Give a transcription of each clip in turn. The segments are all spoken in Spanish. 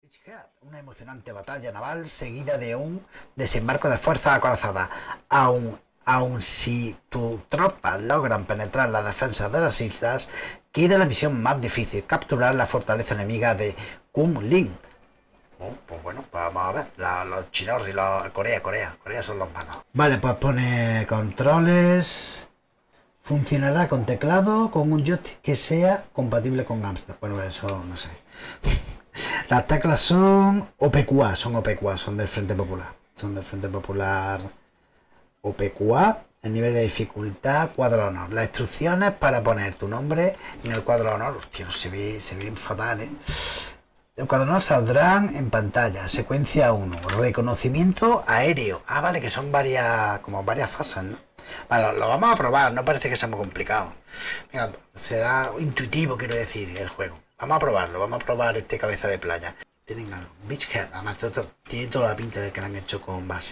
Una emocionante batalla naval seguida de un desembarco de fuerzas acorazadas. Aun si tus tropas logran penetrar las defensas de las islas, queda la misión más difícil: capturar la fortaleza enemiga de Kunlun. Pues bueno, pues vamos a ver. Los chinos y los... Corea son los malos. Vale, pues pone controles. Funcionará con teclado, con un joystick que sea compatible con Amstrad. Bueno, eso no sé. Las teclas son OPQA, son del Frente Popular. Son del Frente Popular OPQA. El nivel de dificultad, cuadro de honor. Las instrucciones para poner tu nombre en el cuadro de honor. Hostia, no se ve fatal, ¿eh? El cuadro de honor saldrán en pantalla. Secuencia 1. Reconocimiento aéreo. Ah, vale, que son varias fases, ¿no? Vale, lo vamos a probar. No parece que sea muy complicado. Venga, será intuitivo, quiero decir, el juego. Vamos a probarlo. Vamos a probar este cabeza de playa. Tienen algo. Beachhead. Además, tiene toda la pinta de que lo han hecho con Basic.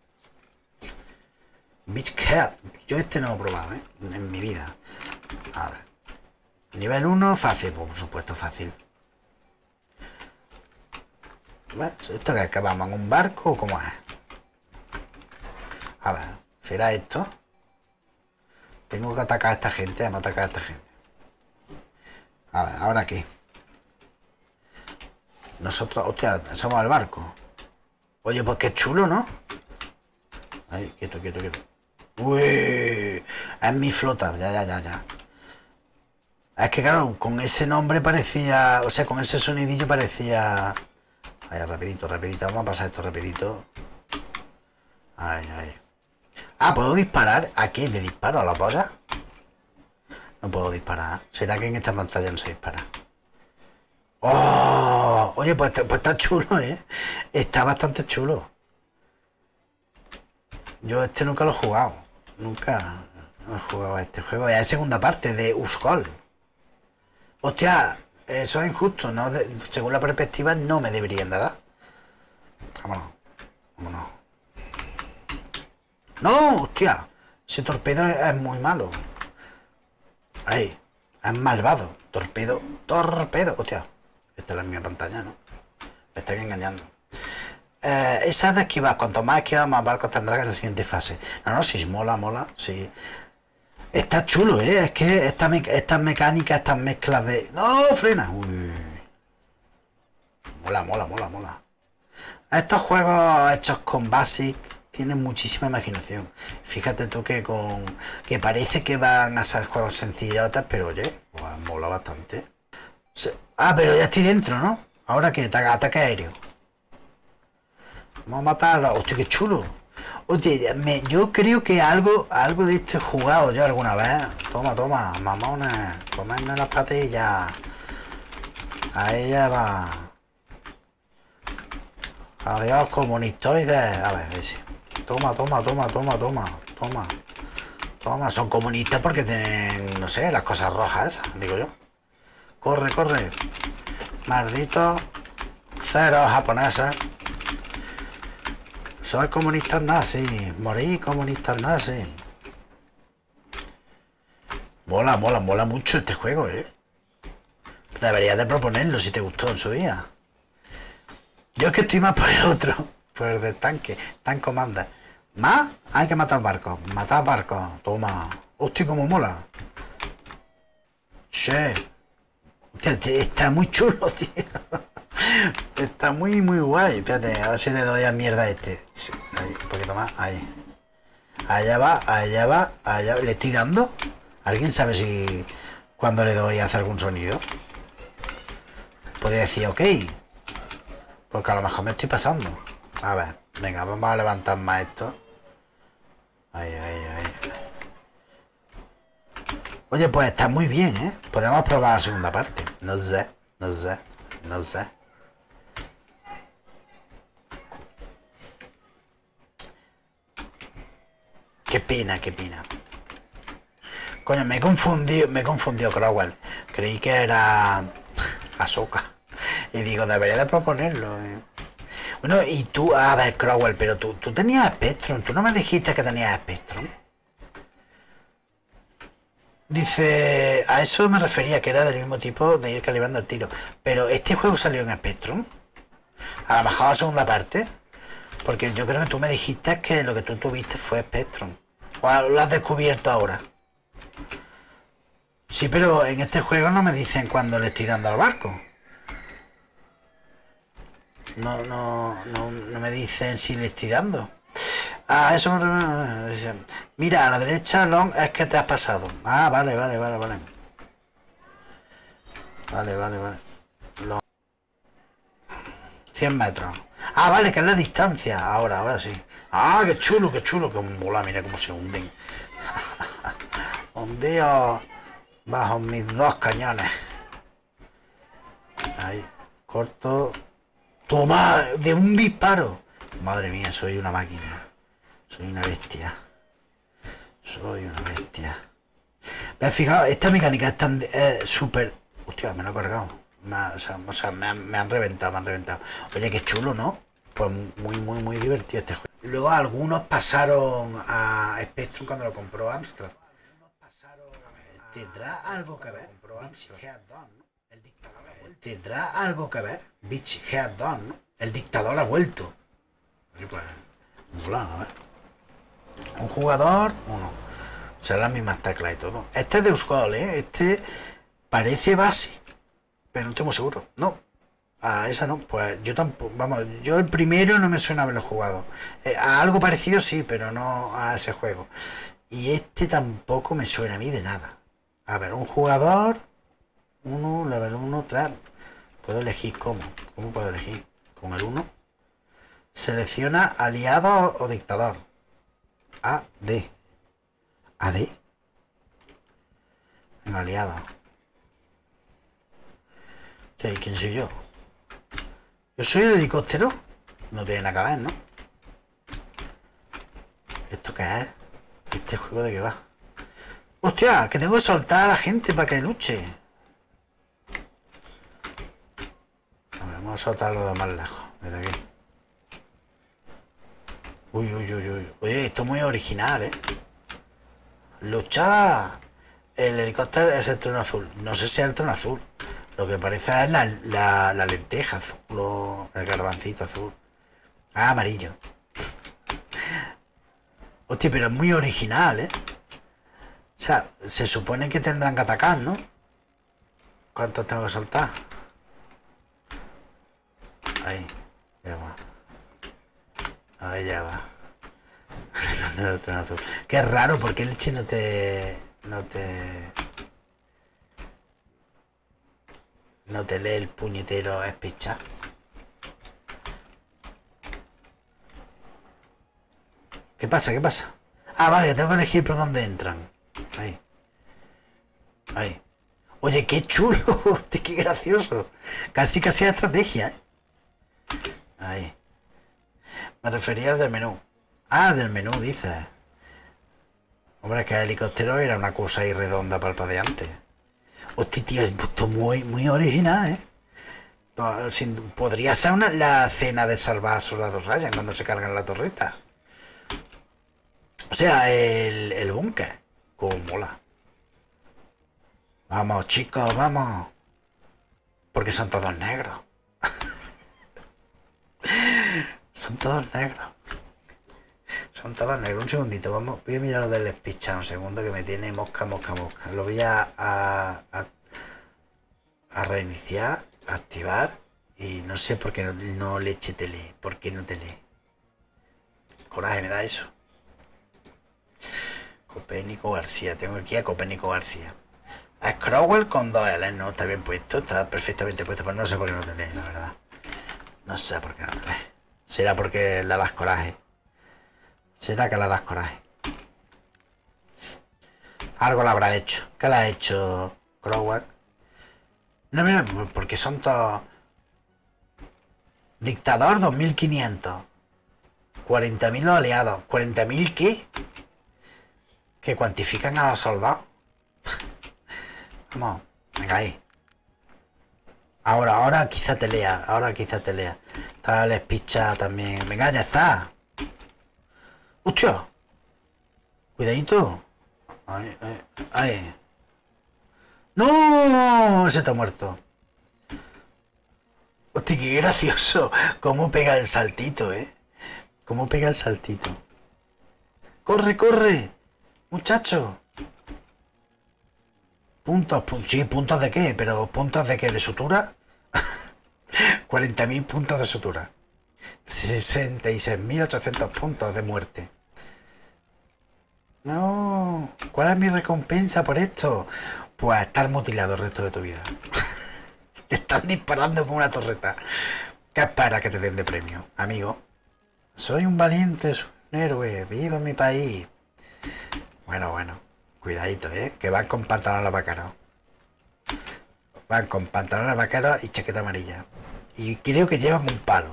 Beachhead. Yo este no lo he probado, ¿eh? En mi vida. A ver. Nivel 1, fácil. Por supuesto, fácil. ¿Esto que acabamos en un barco o cómo es? A ver, ¿será esto? Tengo que atacar a esta gente, vamos a atacar a esta gente. A ver, ¿ahora qué? Nosotros, hostia, somos el barco. Oye, pues qué chulo, ¿no? Ay, quieto. Uy, es mi flota, ya. Es que claro, con ese nombre parecía, o sea, con ese sonidillo parecía... Ay, rapidito, vamos a pasar esto rapidito. Ay. Ah, ¿puedo disparar? ¿A qué? ¿Le disparo a la polla? No puedo disparar. ¿Será que en esta pantalla no se dispara? ¡Oh! Oye, pues está chulo, ¿eh? Está bastante chulo. Yo este nunca lo he jugado. Nunca he jugado a este juego. Es la segunda parte de Uskol. Hostia, eso es injusto, ¿no? Según la perspectiva no me deberían dar. Vámonos. ¡No! ¡Hostia! Ese torpedo es muy malo. Ahí. Es malvado. Torpedo. Hostia. Esta es la misma pantalla, ¿no? Me estoy engañando. Esa de esquivar. Cuanto más esquivar, más barcos tendrá que en la siguiente fase. No, sí, mola. Sí. Está chulo, ¿eh? Es que estas mecánicas, estas mezclas de... ¡No! ¡Frena! Uy. Mola. Estos juegos hechos con Basic tienen muchísima imaginación. Fíjate tú que parece que van a ser juegos sencillotes, pero oye, pues mola bastante. Pero ya estoy dentro, ¿no? Ahora que ataque aéreo. Vamos a matarlo. Hostia, qué chulo. Oye, yo creo que algo de esto he jugado yo alguna vez. Toma, mamones. Comerme las patillas. A ella va. Adiós, comunistoides. A ver, sí. Toma. Son comunistas porque tienen, no sé, las cosas rojas esas, digo yo. Corre. Maldito. Cero japoneses. Soy comunistas nazis. Morí comunistas nazis. Mola mucho este juego, ¿eh? Deberías de proponerlo si te gustó en su día. Yo es que estoy más por el otro. Por el del tanque. Tank Commander. ¿Más? Hay que matar barcos. Toma. Hostia, como mola. Che. Hostia, está muy chulo, tío. Está muy guay. Espérate, a ver si le doy a mierda a este. Sí, ahí, un poquito más. Ahí. Allá va. ¿Le estoy dando? ¿Alguien sabe si cuando le doy hace algún sonido? Podría decir ok. Porque a lo mejor me estoy pasando. A ver, venga, vamos a levantar más esto. Ahí. Oye, pues está muy bien, ¿eh? Podemos probar la segunda parte. No sé. Qué pena. Coño, me he confundido, Crowell. Creí que era Ahsoka. Y digo, debería de proponerlo, ¿eh? Bueno, y tú, a ver, Crowell, pero tú tenías Spectrum. ¿Tú no me dijiste que tenías Spectrum? Dice, a eso me refería, que era del mismo tipo de ir calibrando el tiro. Pero este juego salió en Spectrum. A lo mejor la segunda parte. Porque yo creo que tú me dijiste que lo que tú tuviste fue Spectrum. ¿O lo has descubierto ahora? Sí, pero en este juego no me dicen cuando le estoy dando al barco. No me dicen si le estoy dando. Ah, eso me... Mira, a la derecha, Long, es que te has pasado. Ah, vale. Vale. Long. 100 metros. Ah, vale, que es la distancia. Ahora sí. Ah, qué chulo, que mola, mira cómo se hunden. Hundidos bajo mis dos cañones. Ahí, corto. Toma, de un disparo. Madre mía, soy una máquina. Soy una bestia. ¿Ves? Fijaos, esta mecánica es tan súper... Hostia, me lo he cargado. Me han reventado, Oye, qué chulo, ¿no? Pues muy divertido este juego. Luego algunos pasaron a Spectrum cuando lo compró Amstrad. ¿Tendrá algo que ver? ¿Tendrá algo que ver? Ditch Head Done, ¿no? El dictador ha vuelto. Y pues, mola, a ver. Un jugador, uno. Serán las mismas teclas y todo. Este es de Euskol, ¿eh? Este parece básico, pero no estoy muy seguro. No. A esa no. Pues yo tampoco. Vamos, yo el primero no me suena haberlo jugado. A algo parecido sí, pero no a ese juego. Y este tampoco me suena a mí de nada. A ver, un jugador. Uno, level 1, 3. Puedo elegir cómo. ¿Cómo puedo elegir? Con el 1. Selecciona aliado o dictador. A, D. ¿A, D? En aliado. ¿Quién soy yo? ¿Yo soy el helicóptero? No tiene nada que ver, ¿no? ¿Esto qué es? ¿Este juego de qué va? ¡Hostia! Que tengo que soltar a la gente para que luche. A ver, vamos a soltarlo de más lejos. Desde aquí. Uy. Oye, esto es muy original, ¿eh? ¡Lucha! El helicóptero es el trono azul. No sé si es el trono azul. Lo que parece es la lenteja azul o el garbancito azul. Ah, amarillo. Hostia, pero es muy original, ¿eh? O sea, se supone que tendrán que atacar, ¿no? ¿Cuántos tengo que soltar? Ahí, ya va. Ahí ya va. Qué raro, porque el leche no te lee el puñetero espicha. ¿Qué pasa? Ah, vale, tengo que elegir por dónde entran. Ahí. Oye, qué chulo. Qué gracioso. Casi estrategia, ¿eh? Ahí. Me refería al del menú. Ah, del menú, dices. Hombre, es que el helicóptero era una cosa ahí redonda para el padeante. Hostia, tío, esto es muy original, ¿eh? Podría ser la cena de salvar a Soldados Ryan cuando se cargan la torreta. O sea, el búnker. Como mola. Vamos, chicos, vamos. Porque son todos negros. Son todos negros. Un segundito, vamos. Voy a mirar lo del espicha un segundo que me tiene mosca. Lo voy a reiniciar, a activar. Y no sé por qué no leche te lee. ¿Por qué no te lee? Coraje me da eso. Copérnico García. Tengo aquí a Copérnico García. A Scrowell con 2 L. No, está bien puesto. Está perfectamente puesto. Pero no sé por qué no te lee, la verdad. No sé por qué no te lee. Será porque le das coraje. Será que le das coraje. Algo le habrá hecho. ¿Qué le ha hecho Crowell? No, mira, porque son todos... Dictador 2500. 40.000 los aliados. ¿40.000 qué? Que cuantifican a los soldados. Vamos, venga ahí. Ahora quizá te lea. Está el espicha también. Venga, ya está. ¡Hostia! Cuidadito. Ahí. ¡No! Ese está muerto. Hostia, Hostia, qué gracioso. Cómo pega el saltito, ¿eh? Cómo pega el saltito. ¡Corre, corre! Muchacho. Puntos, sí, puntos de qué, pero puntos de qué, de sutura. 40.000 puntos de sutura. 66.800 puntos de muerte. No, ¿cuál es mi recompensa por esto? Pues estar mutilado el resto de tu vida. Te están disparando con una torreta. ¿Qué esperas que te den de premio, amigo? Soy un valiente, soy un héroe, viva mi país. Bueno, cuidadito, que van con pantalones vaqueros. Van con pantalones vaqueros y chaqueta amarilla. Y creo que llevan un palo.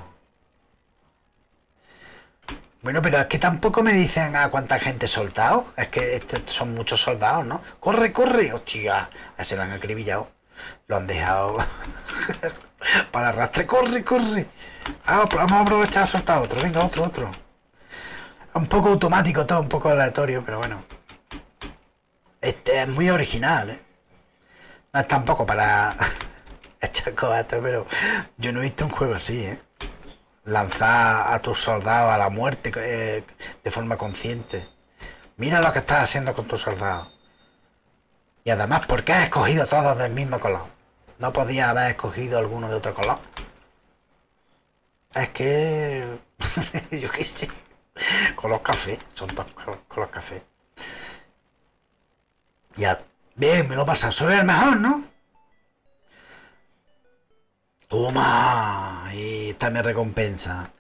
Bueno, pero es que tampoco me dicen a cuánta gente he soltado. Es que son muchos soldados, ¿no? ¡Corre, corre! ¡Hostia! Se lo han acribillado. Lo han dejado para arrastre. ¡Corre, corre! Vamos a aprovechar a soltar otro. Venga, otro. Un poco automático todo, un poco aleatorio, pero bueno. Este es muy original, ¿eh? No es tampoco para echar cohetes, pero yo no he visto un juego así, ¿eh? Lanzar a tus soldados a la muerte de forma consciente. Mira lo que estás haciendo con tus soldados. Y además, ¿por qué has escogido todos del mismo color? ¿No podías haber escogido alguno de otro color? Es que... yo qué sé. Color café. Son todos color café. Ya. Bien, me lo pasa. Soy el mejor, ¿no? Toma. Ahí está mi recompensa.